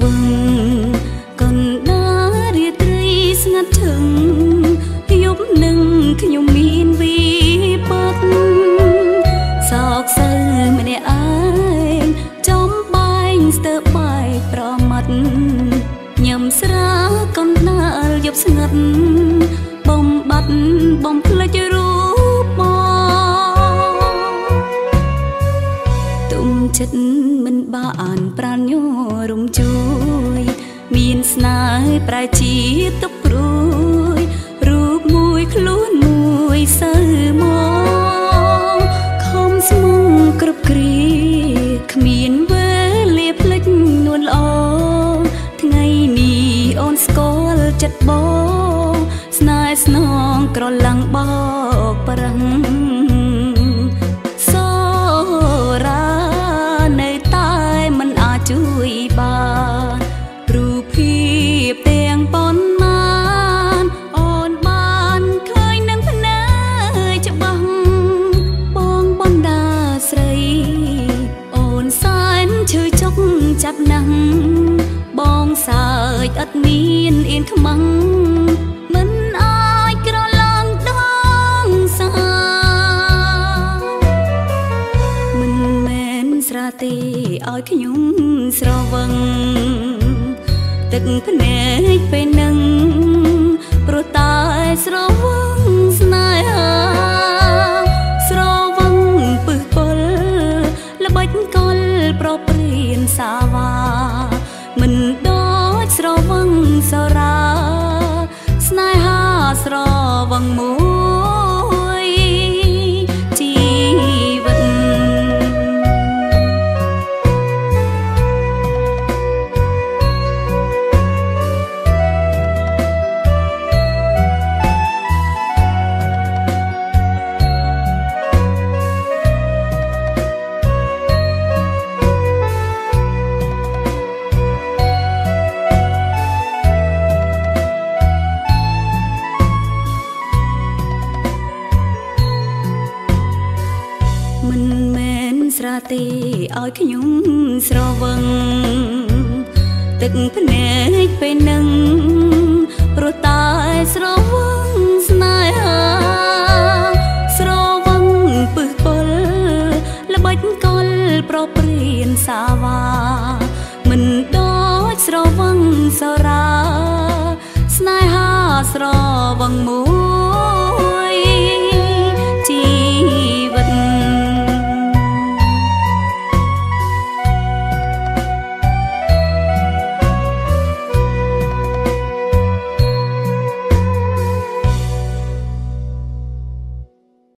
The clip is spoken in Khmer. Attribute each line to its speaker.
Speaker 1: វឹងកណ្ដាលរាត្រីស្ងាត់ឈឹងយប់នឹងខ្ញុំមានវិបត្តិសោកសៅម្នាក់ឯងចំបែងស្ទើរបែកប្រមាត់ញ៉ាំស្រាកណ្ដាលយប់ស្ងាត់បំបត្តិបំភ្លេចរូបបងទុំចិត្តមិនបានប្រានញរំជួយមានស្នេហ៍ប្រែជាទុកព្រួយរូបមួយខ្លួនមួយសៅមកខំស្មុងគ្រប់គ្រាគ្មានវេលាភ្លេចនួនល្អថ្ងៃនេះអូនស្គាល់ចិត្តបងស្នេហ៍ស្នងក្រឡាំងបោកប្រាំងសូរានៅតែមិនអាចជួយបានរូបភាពទាំងប៉ុន្មានអូនបានឃើញនឹងភ្នែកច្បាស់បងបណ្ដាស្រីអូនសែនឈឺចុកចាប់ណាស់បងសើចអត់មានអៀនខ្មាំងមិនអាចក្រឡាំងដងសាមិនមែនស្រាទេឲ្យខ្ញុំស្រវឹងទឹកភ្នែកពេលនឹងព្រោះតែស្រវឹងស្នេហាស្រវឹងពឹសពលល្បិចកលប្រព្រៀនសាវាមិនដូចស្រវឹងសរាស្នេហាស្រវឹងមួយជីវិតមិនមែនស្រាទេឲ្យខ្ញុំស្រវឹងទឹកភ្នែកពេលនឹងព្រោះតែស្រវឹងស្នេហាស្រវឹងពឹសពលល្បិចកលប្រព្រៀនសាវាមិនដូចស្រវឹងសរាស្នេហាស្រវឹងមួយ